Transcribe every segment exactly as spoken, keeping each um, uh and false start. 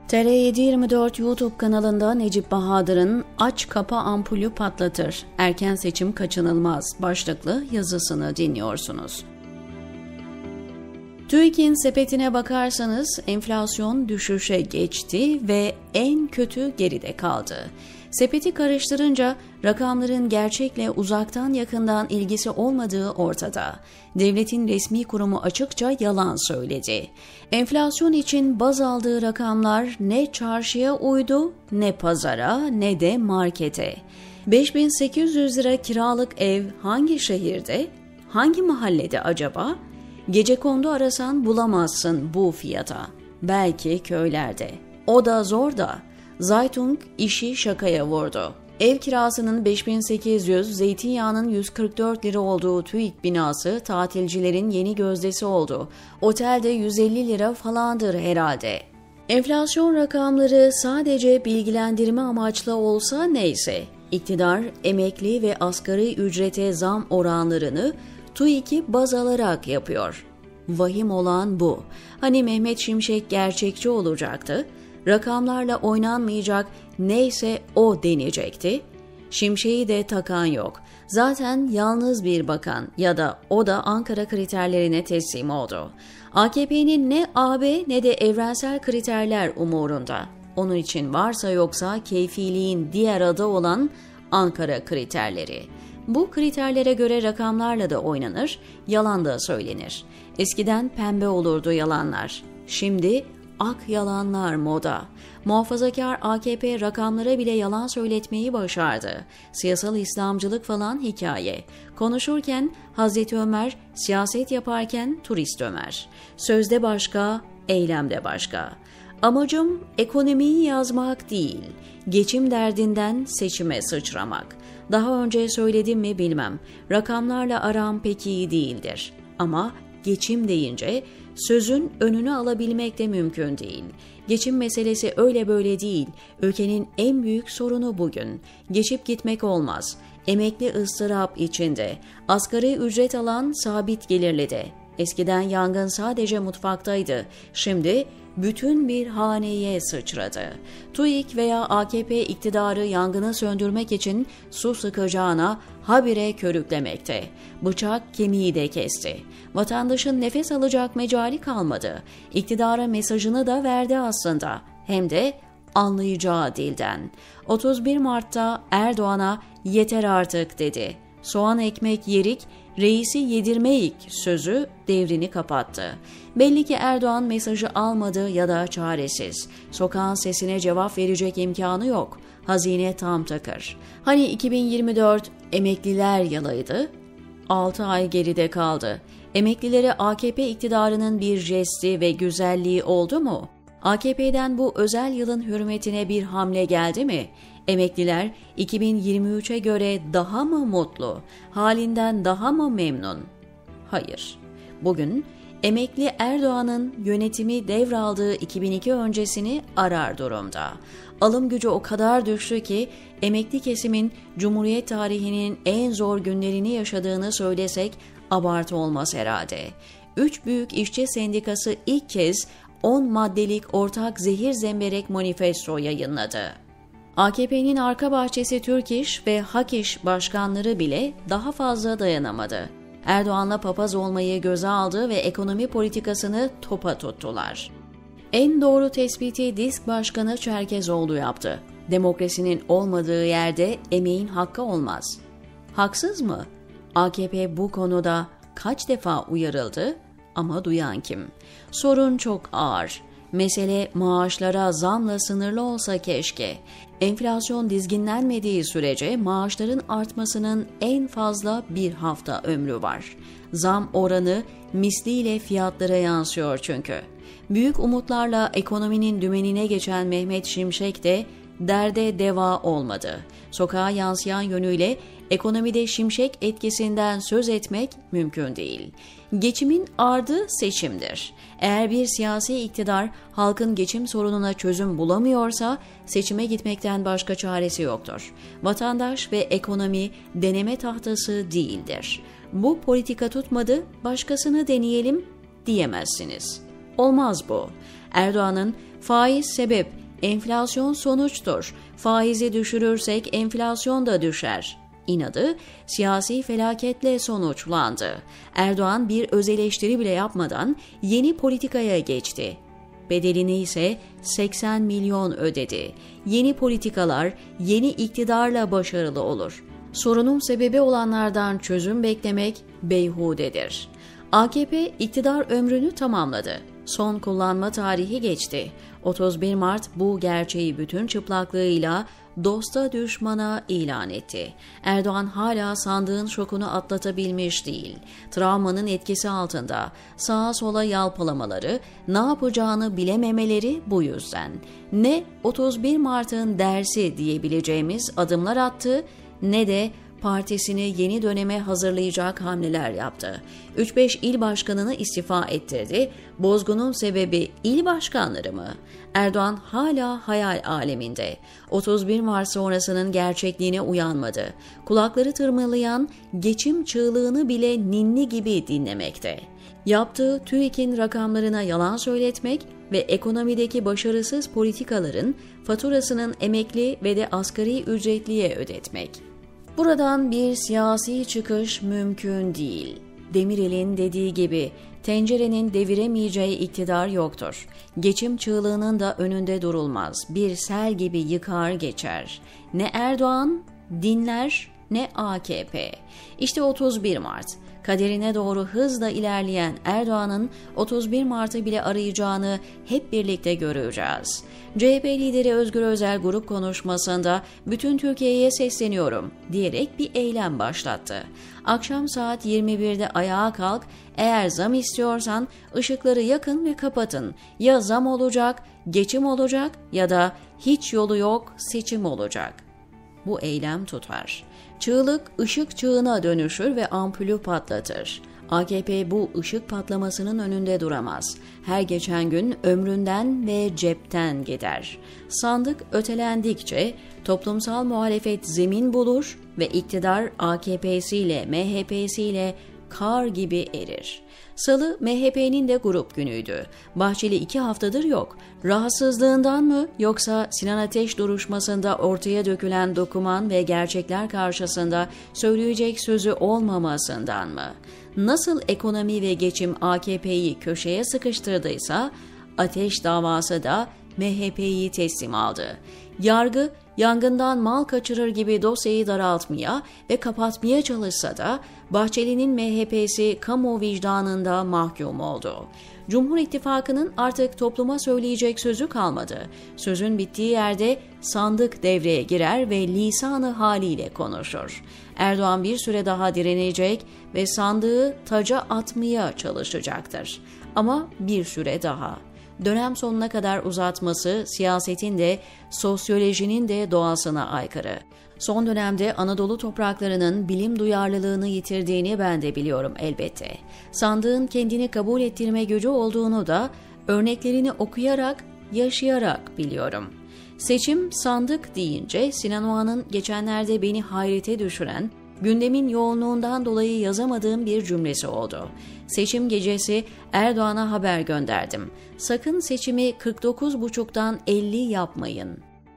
T R yedi yirmi dört YouTube kanalında Necip Bahadır'ın "Aç kapa ampulü patlatır, erken seçim kaçınılmaz" başlıklı yazısını dinliyorsunuz. TÜİK'in sepetine bakarsanız enflasyon düşüşe geçti ve en kötü geride kaldı. Sepeti karıştırınca rakamların gerçekle uzaktan yakından ilgisi olmadığı ortada. Devletin resmi kurumu açıkça yalan söyledi. Enflasyon için baz aldığı rakamlar ne çarşıya uydu, ne pazara, ne de markete. beş bin sekiz yüz lira kiralık ev hangi şehirde, hangi mahallede acaba? Gecekondu arasan bulamazsın bu fiyata. Belki köylerde. O da zor da. Zaytung işi şakaya vurdu. Ev kirasının beş bin sekiz yüz, zeytinyağının yüz kırk dört lira olduğu TÜİK binası tatilcilerin yeni gözdesi oldu. Otelde yüz elli lira falandır herhalde. Enflasyon rakamları sadece bilgilendirme amaçlı olsa neyse. İktidar emekli ve asgari ücrete zam oranlarını TÜİK'i baz alarak yapıyor. Vahim olan bu. Hani Mehmet Şimşek gerçekçi olacaktı, rakamlarla oynanmayacak, neyse o denecekti. Şimşek'i de takan yok. Zaten yalnız bir bakan ya da o da Ankara kriterlerine teslim oldu. A K P'nin ne A B ne de evrensel kriterler umurunda. Onun için varsa yoksa keyfiliğin diğer adı olan Ankara kriterleri. Bu kriterlere göre rakamlarla da oynanır, yalan da söylenir. Eskiden pembe olurdu yalanlar. Şimdi ak yalanlar moda. Muhafazakar A K P rakamlara bile yalan söyletmeyi başardı. Siyasal İslamcılık falan hikaye. Konuşurken Hazreti Ömer, siyaset yaparken turist Ömer. Sözde başka, eylemde başka. Amacım ekonomiyi yazmak değil, geçim derdinden seçime sıçramak. Daha önce söyledim mi bilmem, rakamlarla aram pek iyi değildir. Ama geçim deyince sözün önünü alabilmek de mümkün değil. Geçim meselesi öyle böyle değil. Ülkenin en büyük sorunu bugün. Geçip gitmek olmaz. Emekli ıstırap içinde. Asgari ücret alan sabit gelirli de. Eskiden yangın sadece mutfaktaydı. Şimdi bütün bir haneye sıçradı. TÜİK veya A K P iktidarı yangını söndürmek için su sıkacağına habire körüklemekte. Bıçak kemiği de kesti. Vatandaşın nefes alacak mecali kalmadı. İktidara mesajını da verdi aslında. Hem de anlayacağı dilden. otuz bir Mart'ta Erdoğan'a yeter artık dedi. Soğan ekmek yerik, reisi yedirmeyik sözü devrini kapattı. Belli ki Erdoğan mesajı almadı ya da çaresiz. Sokağın sesine cevap verecek imkanı yok. Hazine tam takır. Hani iki bin yirmi dört emekliler yılıydı? altı ay geride kaldı. Emeklilere A K P iktidarının bir jesti ve güzelliği oldu mu? A K P'den bu özel yılın hürmetine bir hamle geldi mi? Emekliler iki bin yirmi üçe göre daha mı mutlu, halinden daha mı memnun? Hayır. Bugün emekli Erdoğan'ın yönetimi devraldığı iki bin iki öncesini arar durumda. Alım gücü o kadar düştü ki emekli kesimin Cumhuriyet tarihinin en zor günlerini yaşadığını söylesek abartı olmaz herhalde. Üç büyük işçi sendikası ilk kez on maddelik ortak zehir zemberek manifesto yayınladı. A K P'nin arka bahçesi Türk İş ve Hak İş başkanları bile daha fazla dayanamadı. Erdoğan'la papaz olmayı göze aldı ve ekonomi politikasını topa tuttular. En doğru tespiti Disk Başkanı Çerkezoğlu yaptı. Demokrasinin olmadığı yerde emeğin hakkı olmaz. Haksız mı? A K P bu konuda kaç defa uyarıldı ama duyan kim? Sorun çok ağır. Mesele maaşlara zamla sınırlı olsa keşke. Enflasyon dizginlenmediği sürece maaşların artmasının en fazla bir hafta ömrü var. Zam oranı misliyle fiyatlara yansıyor çünkü. Büyük umutlarla ekonominin dümenine geçen Mehmet Şimşek de derde deva olmadı. Sokağa yansıyan yönüyle ekonomide Şimşek etkisinden söz etmek mümkün değil. Geçimin ardı seçimdir. Eğer bir siyasi iktidar halkın geçim sorununa çözüm bulamıyorsa seçime gitmekten başka çaresi yoktur. Vatandaş ve ekonomi deneme tahtası değildir. Bu politika tutmadı, başkasını deneyelim diyemezsiniz. Olmaz bu. Erdoğan'ın faiz sebep, enflasyon sonuçtur, faizi düşürürsek enflasyon da düşer inadı siyasi felaketle sonuçlandı. Erdoğan bir öz eleştiri bile yapmadan yeni politikaya geçti. Bedelini ise seksen milyon ödedi. Yeni politikalar yeni iktidarla başarılı olur. Sorunun sebebi olanlardan çözüm beklemek beyhudedir. A K P iktidar ömrünü tamamladı. Son kullanma tarihi geçti. otuz bir Mart bu gerçeği bütün çıplaklığıyla dosta düşmana ilan etti. Erdoğan hala sandığın şokunu atlatabilmiş değil. Travmanın etkisi altında sağa sola yalpalamaları, ne yapacağını bilememeleri bu yüzden. Ne otuz bir Mart'ın dersi diyebileceğimiz adımlar attı, ne de partisini yeni döneme hazırlayacak hamleler yaptı. üç beş il başkanını istifa ettirdi. Bozgunun sebebi il başkanları mı? Erdoğan hala hayal aleminde. otuz bir Mart sonrasının gerçekliğine uyanmadı. Kulakları tırmalayan geçim çığlığını bile ninni gibi dinlemekte. Yaptığı TÜİK'in rakamlarına yalan söyletmek ve ekonomideki başarısız politikaların faturasının emekli ve de asgari ücretliye ödetmek. Buradan bir siyasi çıkış mümkün değil. Demirel'in dediği gibi tencerenin deviremeyeceği iktidar yoktur. Geçim çığlığının da önünde durulmaz. Bir sel gibi yıkar geçer. Ne Erdoğan dinler ne A K P. İşte otuz bir Mart. Kaderine doğru hızla ilerleyen Erdoğan'ın otuz bir Mart'ı bile arayacağını hep birlikte göreceğiz. C H P lideri Özgür Özel grup konuşmasında bütün Türkiye'ye sesleniyorum diyerek bir eylem başlattı. Akşam saat yirmi birde ayağa kalk, eğer zam istiyorsan ışıkları yakın ve kapatın. Ya zam olacak, geçim olacak ya da hiç yolu yok, seçim olacak. Bu eylem tutar. Çığlık ışık çığına dönüşür ve ampulü patlatır. A K P bu ışık patlamasının önünde duramaz. Her geçen gün ömründen ve cepten gider. Sandık ötelendikçe toplumsal muhalefet zemin bulur ve iktidar A K P'siyle M H P'siyle kar gibi erir. Salı M H P'nin de grup günüydü. Bahçeli iki haftadır yok. Rahatsızlığından mı yoksa Sinan Ateş duruşmasında ortaya dökülen doküman ve gerçekler karşısında söyleyecek sözü olmamasından mı? Nasıl ekonomi ve geçim A K P'yi köşeye sıkıştırdıysa Ateş davası da M H P'yi teslim aldı. Yargı yangından mal kaçırır gibi dosyayı daraltmaya ve kapatmaya çalışsa da Bahçeli'nin M H P'si kamu vicdanında mahkum oldu. Cumhur İttifakı'nın artık topluma söyleyecek sözü kalmadı. Sözün bittiği yerde sandık devreye girer ve lisanı haliyle konuşur. Erdoğan bir süre daha direnecek ve sandığı taca atmaya çalışacaktır. Ama bir süre daha. Dönem sonuna kadar uzatması siyasetin de sosyolojinin de doğasına aykırı. Son dönemde Anadolu topraklarının bilim duyarlılığını yitirdiğini ben de biliyorum elbette. Sandığın kendini kabul ettirme gücü olduğunu da örneklerini okuyarak, yaşayarak biliyorum. Seçim sandık deyince Sinan Oğan'ın geçenlerde beni hayrete düşüren, gündemin yoğunluğundan dolayı yazamadığım bir cümlesi oldu. Seçim gecesi Erdoğan'a haber gönderdim. Sakın seçimi kırk dokuz buçuktan elli yapmayın.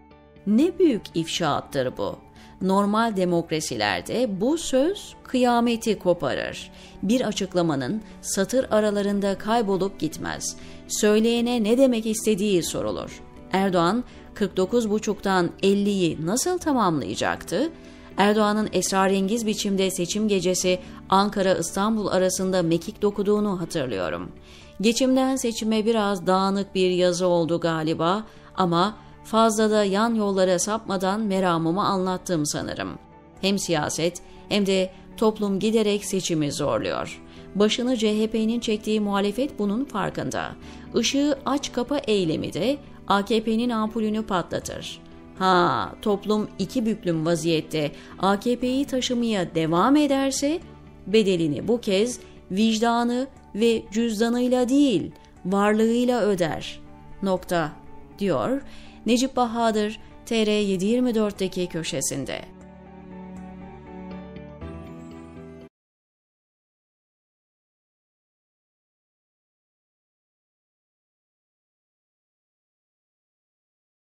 Ne büyük ifşaattır bu. Normal demokrasilerde bu söz kıyameti koparır. Bir açıklamanın satır aralarında kaybolup gitmez. Söyleyene ne demek istediği sorulur. Erdoğan kırk dokuz buçuktan elliyi nasıl tamamlayacaktı? Erdoğan'ın esrarengiz biçimde seçim gecesi Ankara-İstanbul arasında mekik dokuduğunu hatırlıyorum. Geçimden seçime biraz dağınık bir yazı oldu galiba ama fazla da yan yollara sapmadan meramımı anlattım sanırım. Hem siyaset hem de toplum giderek seçimi zorluyor. Başını C H P'nin çektiği muhalefet bunun farkında. Işığı aç kapa eylemi de A K P'nin ampulünü patlatır. Ha, toplum iki büklüm vaziyette A K P'yi taşımaya devam ederse bedelini bu kez vicdanı ve cüzdanıyla değil varlığıyla öder. Nokta diyor Necip Bahadır T R yedi yirmi dörtteki köşesinde.